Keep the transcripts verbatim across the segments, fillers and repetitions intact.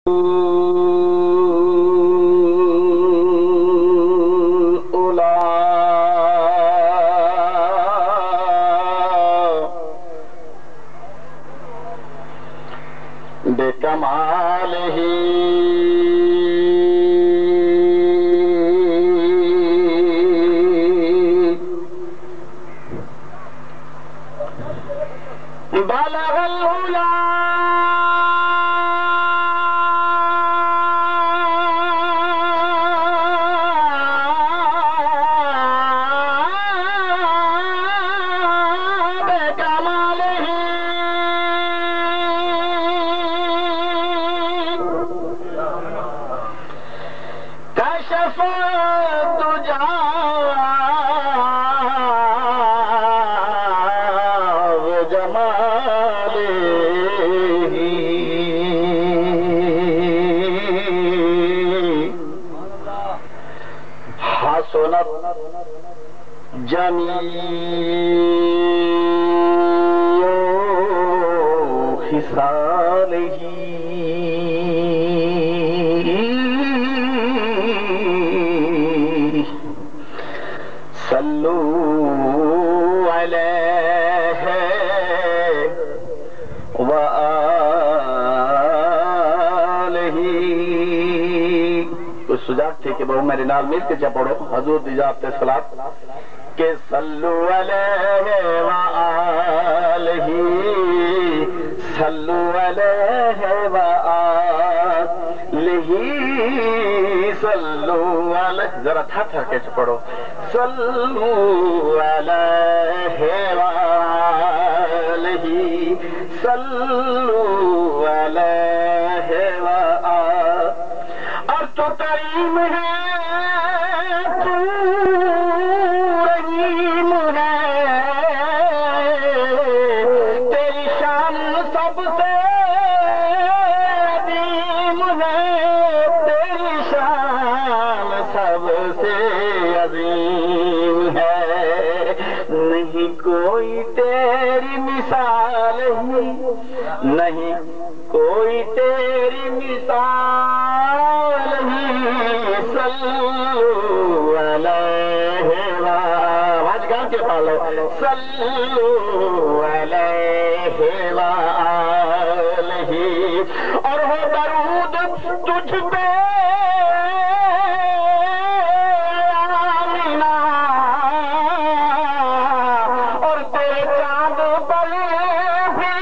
بکمالہ بلغ العلا جمیع خصالہ صلو علیہ وآلہ۔ کچھ سجاگ تھے کہ بہو میرے نال مل کے جا پڑھو حضور دی جاب تے صلاۃ کہ صلو علیہ وآلہ صلو علیہ وآلہ صلو علیہ، ذرا تھا تھا کے پڑھو صلو علیہ وآلہ صلو علیہ وآلہ۔ اور تو کریم ہے تو رحیم ہے، تیری شان سب سے عظیم ہے، تیری شان سب سے عظیم ہے، نہیں کوئی تیری مثال ہی، نہیں کوئی تیری مثال ہی، صلو علیہ آواز گا کے پالو صلو علیہ وآلہ۔ اور ہو درود تجھ پہ آمینہ، اور تیرے چاند پر بھی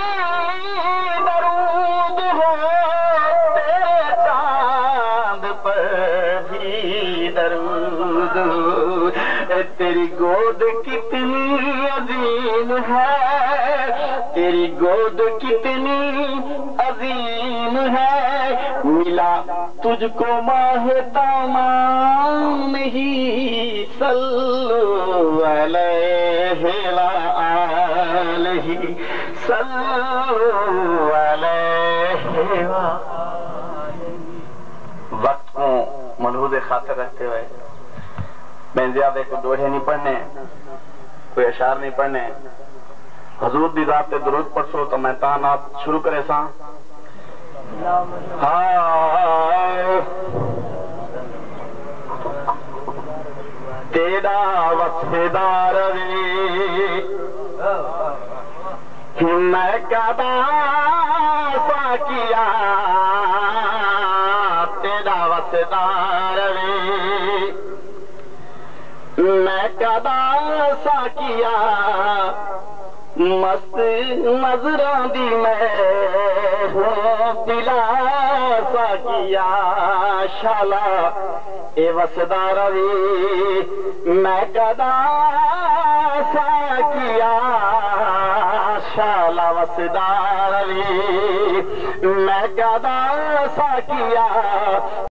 درود ہو، تیرے چاند پر بھی درود ہو۔ تیری گود کتنی عظیم ہے، تیری گود کتنی عظیم ہے، ملا تجھ کو ماہ تمام ہی، صلو علیہ وآلہ صلو علیہ وآلہ۔ وقت کو ملحوظ خاطر رکھتے ہوئے میں زیادہ کوئی دوڑے نہیں پڑھنے، کوئی اشعار نہیں پڑھنے، حضور دی ذات تے درود پڑھو تو میں تانات شروع کرے ساں۔ ہائے تیرا وصفدار وی میں کدا سا کیا، تیرا وصفدار وی میں کدا سا کیا، مست نظراں دی میں دلا سا کیا، شالا اے وسدار وی میں کدا سا کیا، شالا وسدار وی